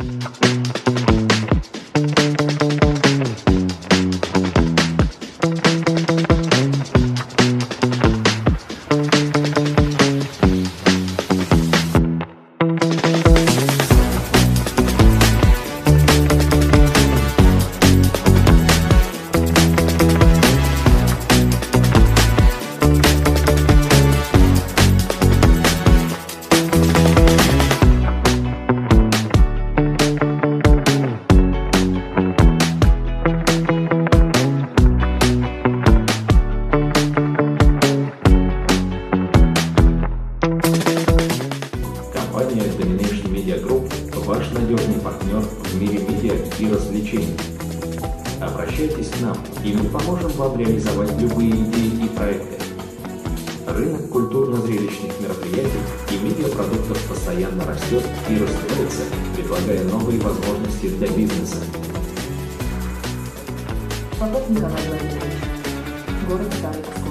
Компания Domination Media Group – ваш надежный партнер в мире медиа и развлечений. Обращайтесь к нам, и мы поможем вам реализовать любые идеи и проекты. Рынок культурно-зрелищных мероприятий и медиапродуктов постоянно растет и развивается, предлагая новые возможности для бизнеса. Попов Николай Владимирович, город Старый Оскол.